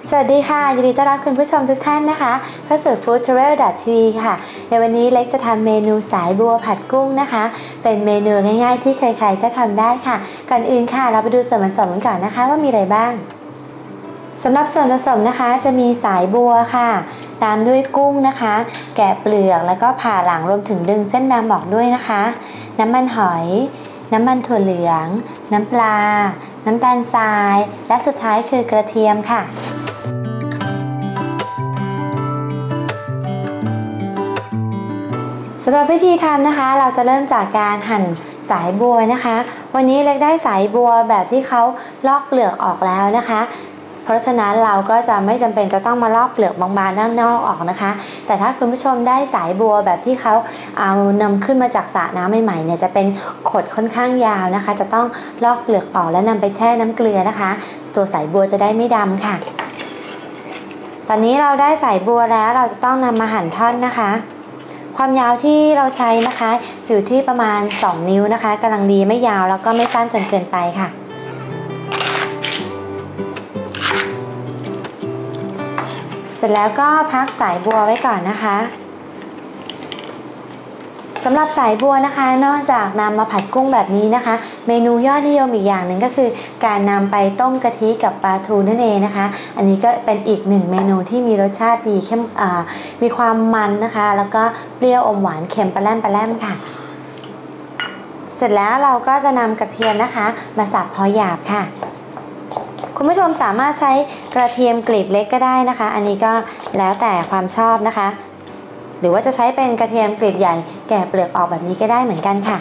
สวัสดีค่ะยินดีต้อนรับคุณผู้ชมทุกท่านนะคะเข้าสู่ foodtravel.tv ค่ะในวันนี้เล็กจะทำเมนูสายบัวผัดกุ้งนะคะเป็นเมนูง่ายๆที่ใครๆก็ทำได้ค่ะก่อนอื่นค่ะเราไปดูส่วนผสมกันก่อนนะคะว่ามีอะไรบ้างสำหรับส่วนผสมนะคะจะมีสายบัวค่ะตามด้วยกุ้งนะคะแกะเปลือกแล้วก็ผ่าหลังรวมถึงดึงเส้นดำออกด้วยนะคะน้ำมันหอยน้ำมันถั่วเหลืองน้ำปลาน้ำตาลทรายและสุดท้ายคือกระเทียมค่ะสำหรับวิธีทำนะคะเราจะเริ่มจากการหั่นสายบัวนะคะวันนี้เล็กได้สายบัวแบบที่เขาลอกเปลือกออกแล้วนะคะเพราะฉะนั้นเราก็จะไม่จำเป็นจะต้องมาลอกเปลือกบางๆด้านนอกออกนะคะแต่ถ้าคุณผู้ชมได้สายบัวแบบที่เขาเอานำขึ้นมาจากสระน้ำใหม่ๆเนี่ยจะเป็นขดค่อนข้างยาวนะคะจะต้องลอกเปลือกออกและนำไปแช่น้ำเกลือนะคะตัวสายบัวจะได้ไม่ดำค่ะตอนนี้เราได้สายบัวแล้วเราจะต้องนำมาหั่นท่อนนะคะความยาวที่เราใช้นะคะอยู่ที่ประมาณ2 นิ้วนะคะกำลังดีไม่ยาวแล้วก็ไม่สั้นจนเกินไปค่ะเสร็จแล้วก็พักสายบัวไว้ก่อนนะคะสำหรับสายบัวนะคะนอกจากนำมาผัดกุ้งแบบนี้นะคะเมนูยอดนิยมอีกอย่างหนึ่งก็คือการนำไปต้มกะทิกับปลาทูนั่นเองนะคะอันนี้ก็เป็นอีกหนึ่งเมนูที่มีรสชาติดีเข้มมีความมันนะคะแล้วก็เปรี้ยวอมหวานเค็มปลาแรมค่ะเสร็จแล้วเราก็จะนำกระเทียมนะคะมาสับพอหยาบค่ะคุณผู้ชมสามารถใช้กระเทียมกลีบเล็กก็ได้นะคะอันนี้ก็แล้วแต่ความชอบนะคะหรือว่าจะใช้เป็นกระเทียมกลีบใหญ่แกะเปลือกออกแบบนี้ก็ได้เหมือนกันค่ะ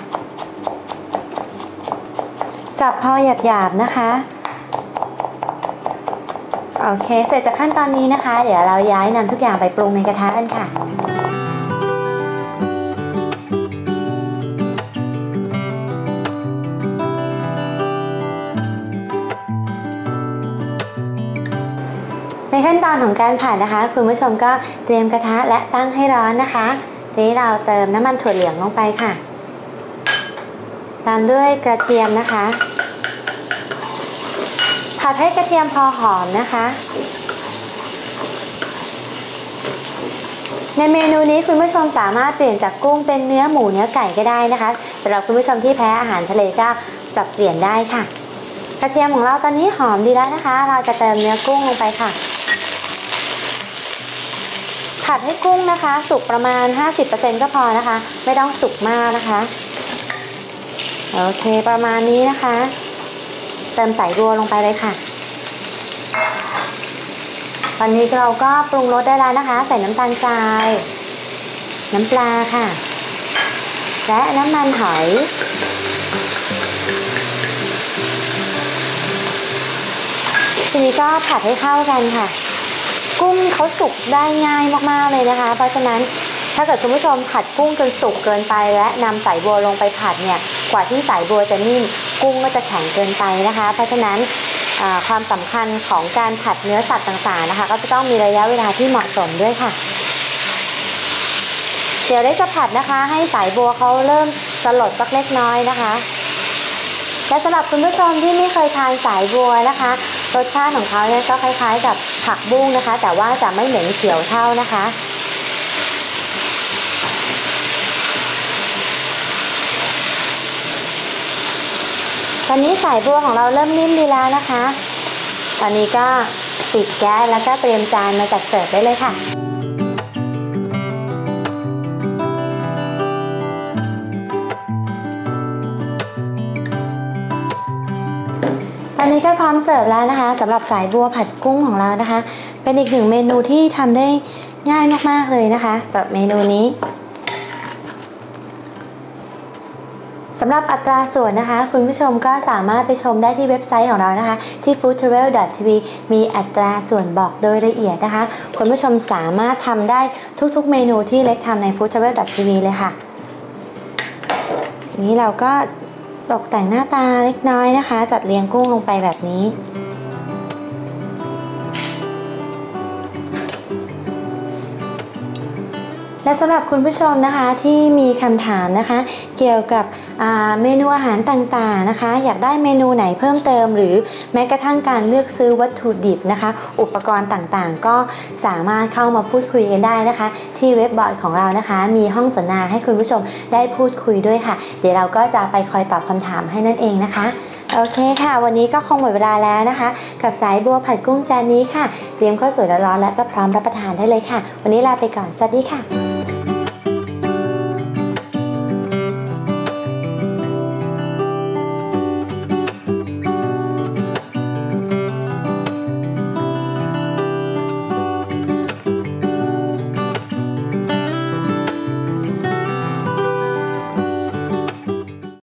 สับพอหยาบๆนะคะโอเคเสร็จจากขั้นตอนนี้นะคะเดี๋ยวเราย้ายนำทุกอย่างไปปรุงในกระทะกันค่ะในขั้นตอนของการผัดนะคะคุณผู้ชมก็เตรียมกระทะและตั้งให้ร้อนนะคะทีนี้เราเติมน้ำมันถั่วเหลืองลงไปค่ะตามด้วยกระเทียมนะคะผัดให้กระเทียมพอหอมนะคะในเมนูนี้คุณผู้ชมสามารถเปลี่ยนจากกุ้งเป็นเนื้อหมูเนื้อไก่ก็ได้นะคะสำหรับคุณผู้ชมที่แพ้อาหารทะเลก็ปรับเปลี่ยนได้ค่ะกระเทียมของเราตอนนี้หอมดีแล้วนะคะเราจะเติมเนื้อกุ้งลงไปค่ะผัดให้กุ้งนะคะสุกประมาณ 50% ก็พอนะคะไม่ต้องสุกมากนะคะโอเคประมาณนี้นะคะเติมสายบัวลงไปเลยค่ะตอนนี้เราก็ปรุงรสได้แล้วนะคะใส่น้ำตาลทรายน้ำปลาค่ะและน้ำมันหอยทีนี้ก็ผัดให้เข้ากันค่ะกุ้งเขาสุกได้ง่ายมากๆเลยนะคะเพราะฉะนั้นถ้าเกิดคุณผู้ชมผัดกุ้งจนสุกเกินไปและนำสายบัวลงไปผัดเนี่ยกว่าที่สายบัวจะนิ่มกุ้งก็จะแข็งเกินไปนะคะเพราะฉะนั้นความสำคัญของการผัดเนื้อสัตว์ต่างๆนะคะก็จะต้องมีระยะเวลาที่เหมาะสมด้วยค่ะเดี๋ยวได้จะผัดนะคะให้สายบัวเขาเริ่มสลดสักเล็กน้อยนะคะและสำหรับคุณผู้ชมที่ไม่เคยทานสายบัวนะคะรสชาติของเขาเนี่ยก็คล้ายๆกับผักบุ้งนะคะแต่ว่าจะไม่เหม็นเขียวเท่านะคะตอนนี้สายบัวของเราเริ่มนิ่มดีแล้วนะคะตอนนี้ก็ปิดแก๊สแล้วก็เตรียมจานมาจัดเสิร์ฟได้เลยค่ะตอนนี้ก็พร้อมเสิร์ฟแล้วนะคะสำหรับสายบัวผัดกุ้งของเรานะคะเป็นอีกหนึ่งเมนูที่ทำได้ง่ายมากๆเลยนะคะสำหรับเมนูนี้สำหรับอัตราส่วนนะคะคุณผู้ชมก็สามารถไปชมได้ที่เว็บไซต์ของเรานะคะที่ foodtravel.tv มีอัตราส่วนบอกโดยละเอียดนะคะคุณผู้ชมสามารถทำได้ทุกๆเมนูที่เล็กทำใน foodtravel.tv เลยค่ะนี้เราก็ตกแต่งหน้าตาเล็กน้อยนะคะจัดเรียงกุ้งลงไปแบบนี้และสำหรับคุณผู้ชมนะคะที่มีคำถามนะคะเกี่ยวกับเมนูอาหารต่างๆนะคะอยากได้เมนูไหนเพิ่มเติมหรือแม้กระทั่งการเลือกซื้อวัตถุดิบนะคะอุปกรณ์ต่างๆก็สามารถเข้ามาพูดคุยกันได้นะคะที่เว็บบอร์ดของเรานะคะมีห้องสนทนาให้คุณผู้ชมได้พูดคุยด้วยค่ะเดี๋ยวเราก็จะไปคอยตอบคำถามให้นั่นเองนะคะโอเคค่ะวันนี้ก็คงหมดเวลาแล้วนะคะกับสายบัวผัดกุ้งจานนี้ค่ะเตรียมข้าวสวยร้อนๆและก็พร้อมรับประทานได้เลยค่ะวันนี้ลาไปก่อนสวัสดีค่ะ